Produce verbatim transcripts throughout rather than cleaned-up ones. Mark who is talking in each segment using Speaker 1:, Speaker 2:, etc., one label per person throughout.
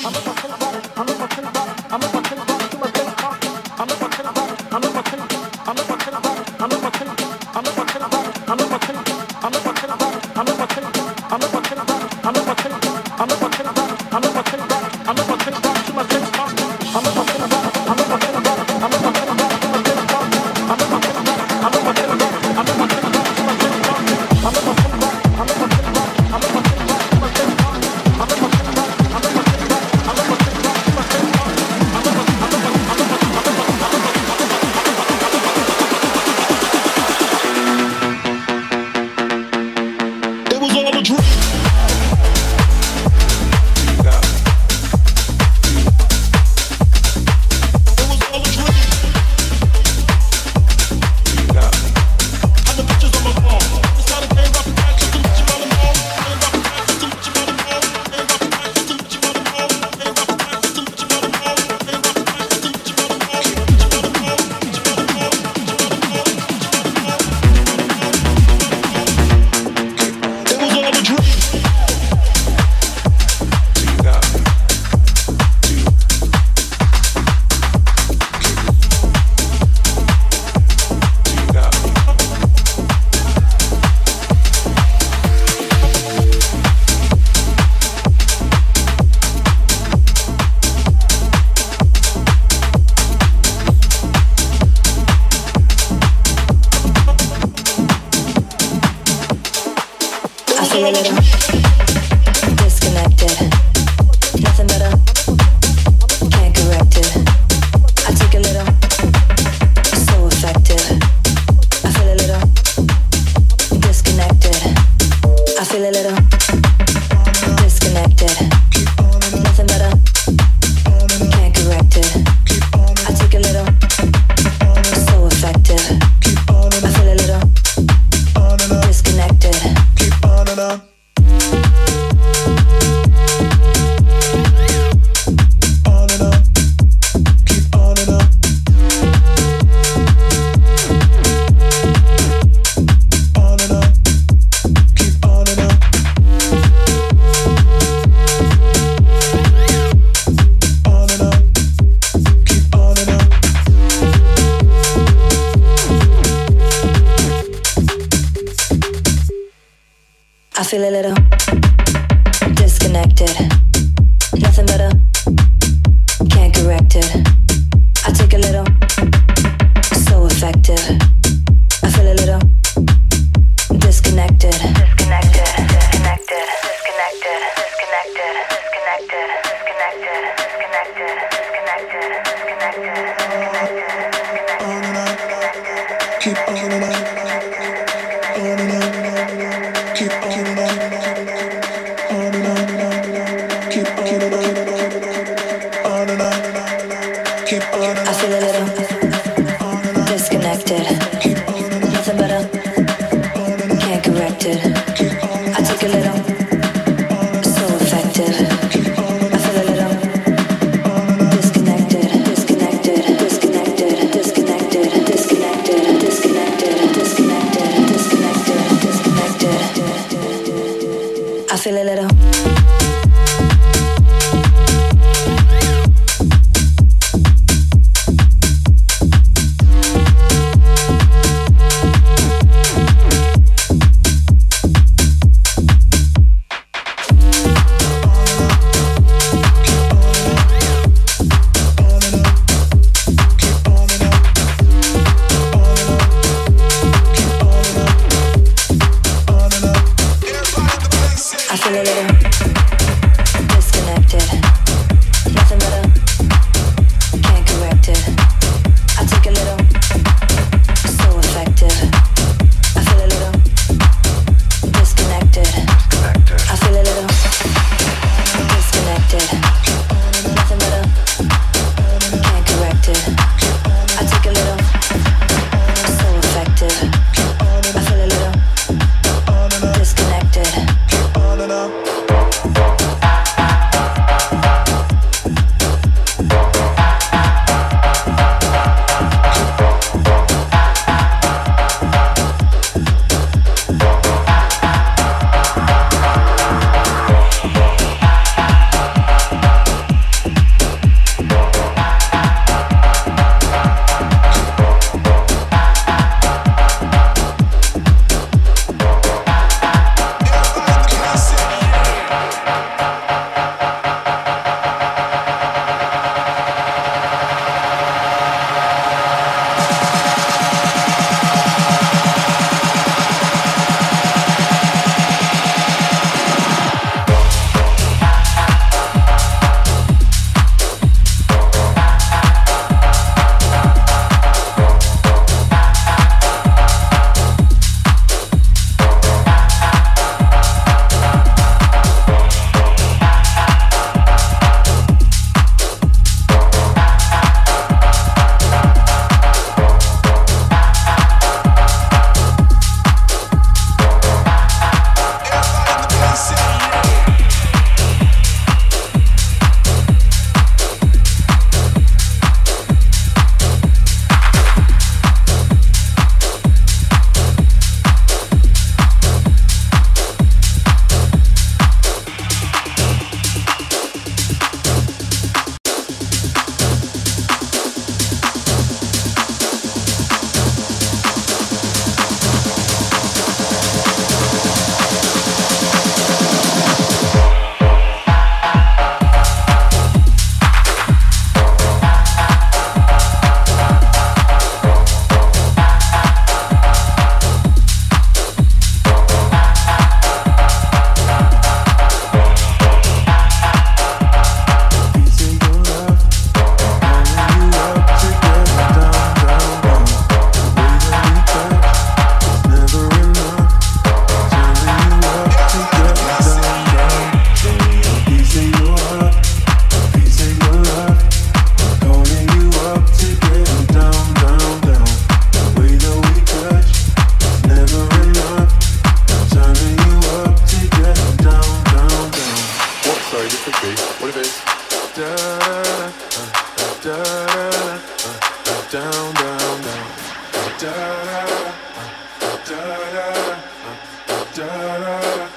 Speaker 1: feel a little disconnected. Nothing better, can't correct it. I take a little, so effective. I feel a little disconnected. Disconnected, disconnected, disconnected, disconnected, disconnected, disconnected, disconnected, disconnected, disconnected, disconnected.
Speaker 2: Keep on and on.
Speaker 1: I feel a little disconnected. Nothing better, can't correct it. I take a little, so effective. I feel a little disconnected, disconnected, disconnected, disconnected, disconnected, disconnected, disconnected, disconnected, disconnected. I feel a little
Speaker 2: What if it's da da da da da down down down da da da da da da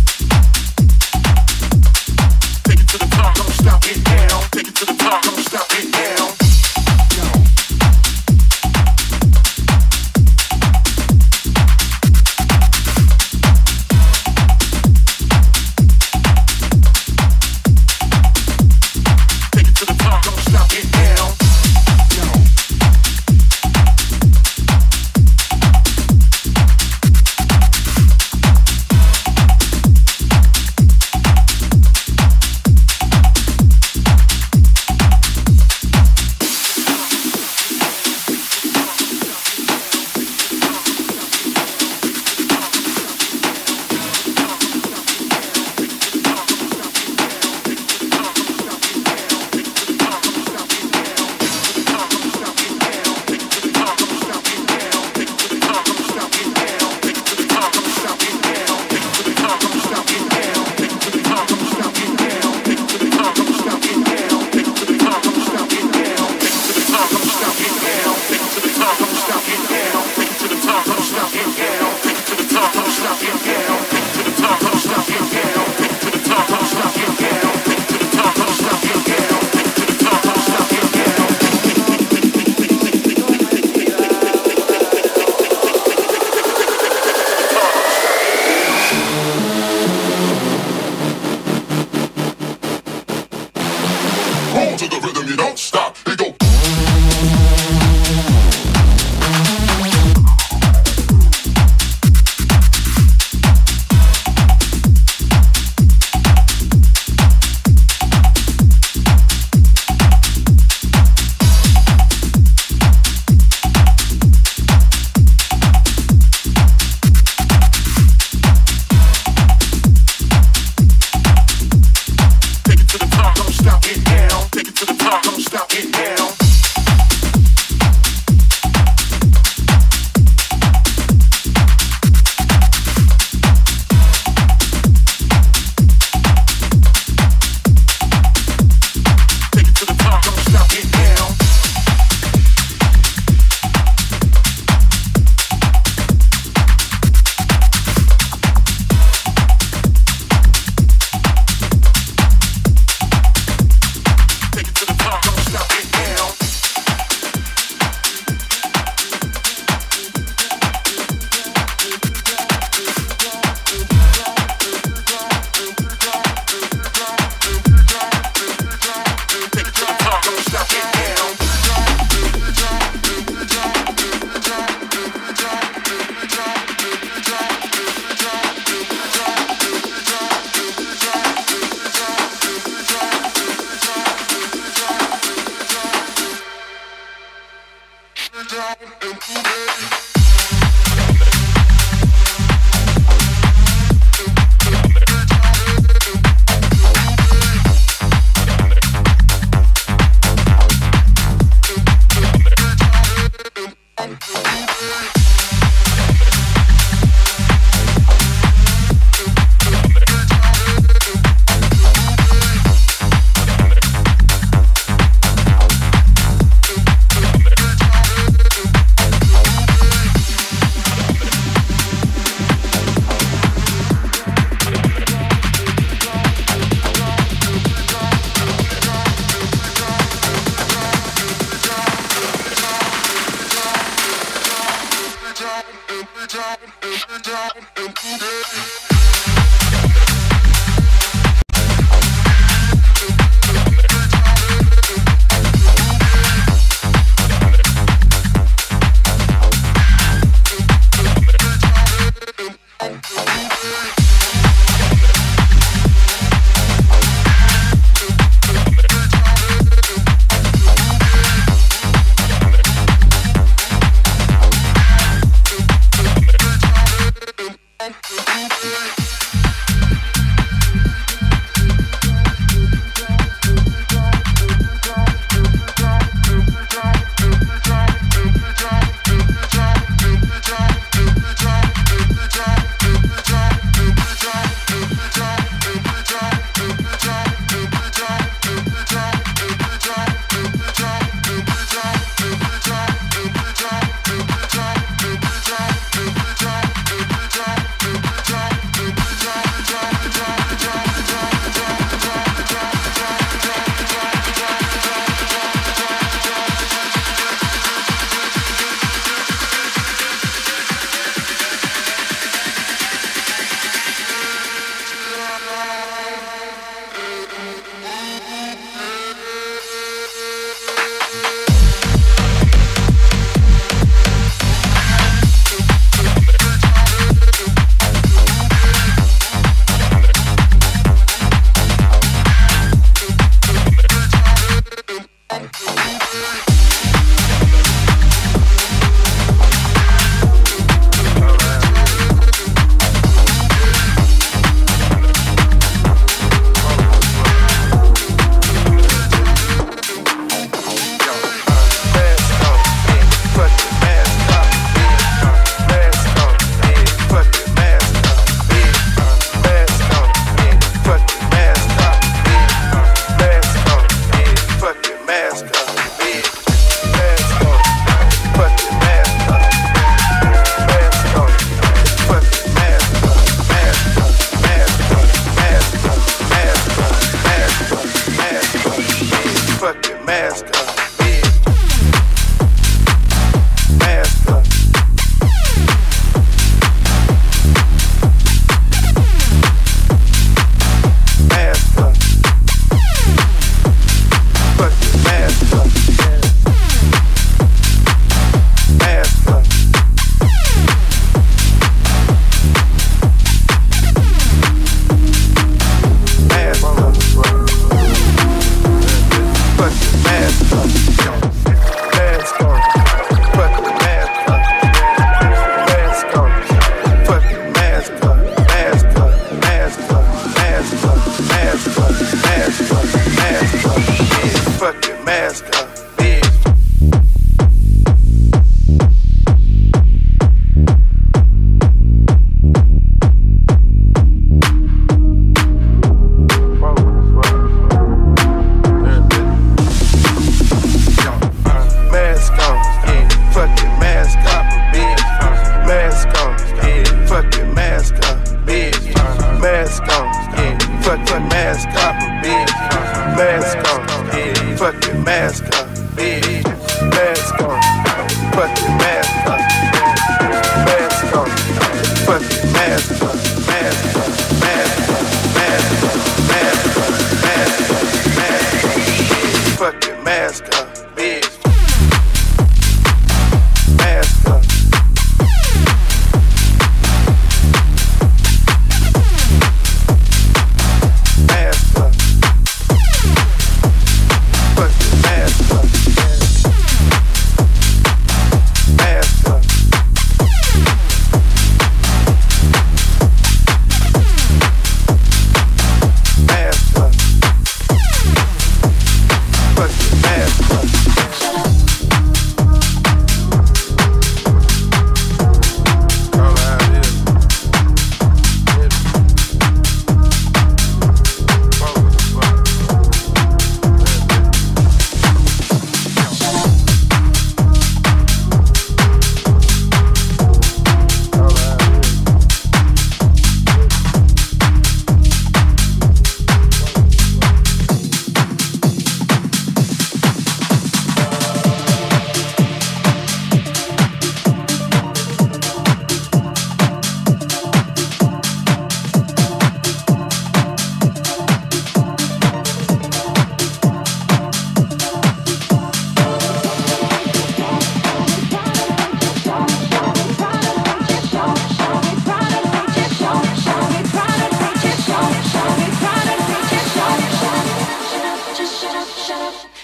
Speaker 3: Stop.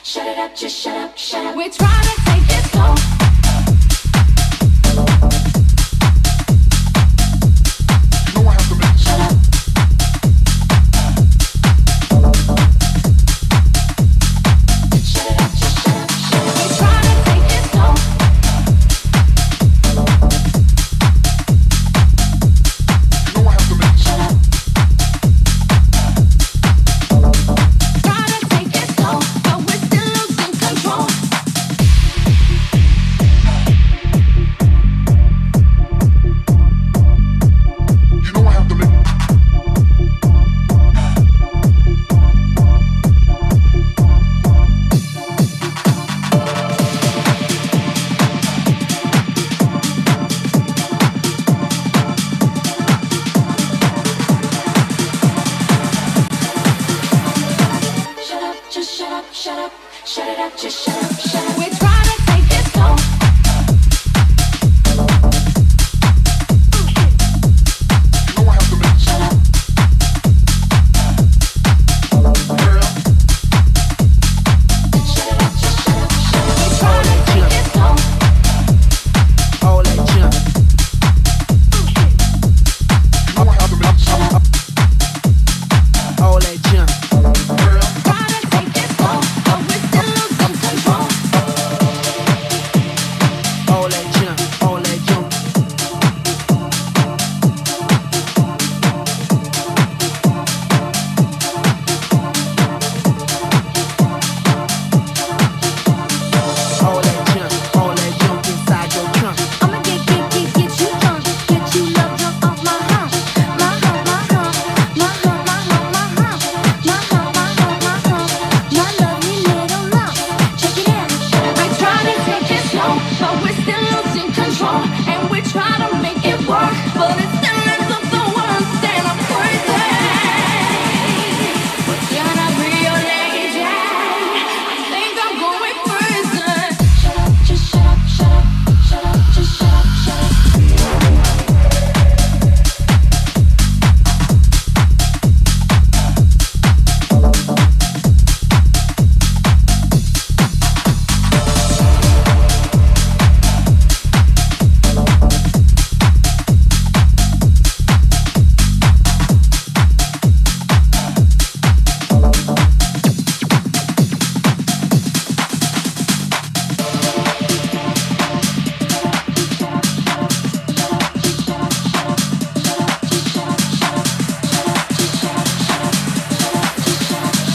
Speaker 1: Shut it up, just shut up, shut up. We try to take it slow.
Speaker 2: You know I have to make
Speaker 1: Shut up. Shut it up, just shut up, shut up. We try to take it slow.
Speaker 2: You know I have to make
Speaker 1: Shut up. Try to take it slow, but we're still losing control.
Speaker 2: You know I have to make
Speaker 1: Shut up, just shut up, shut up. Shut it up, just shut up, shut up. We try to take it slow.
Speaker 2: You know I have to make
Speaker 1: Shut up.
Speaker 2: girl.
Speaker 1: Shut it up, just shut up, shut up. We try to take it slow.
Speaker 3: All that junk.
Speaker 2: You know I have to make
Speaker 3: All that junk.
Speaker 2: girl.
Speaker 1: Try to take it slow, but we're still losing control.
Speaker 3: All that junk. All that junk. All that junk. All that junk inside your trunk.
Speaker 1: I'ma get, get, get, get you drunk. Get you love drunk off my hump. My hump, my hump. My hump, my hump, my hump. My hump, my hump, my hump. My lovely little lump. Check it out. We try to take it slow, but we're still losing control. And we try to make it work, but it still ends up the worst. And I'm crazy. But you're not real lady. I think I'm going crazy. Shut up, just shut up, shut up. Shut up, just shut up, shut up.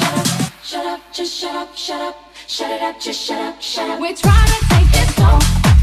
Speaker 1: Shut up, just shut up, shut up. Shut it up, just shut up, shut up. We try to take it slow.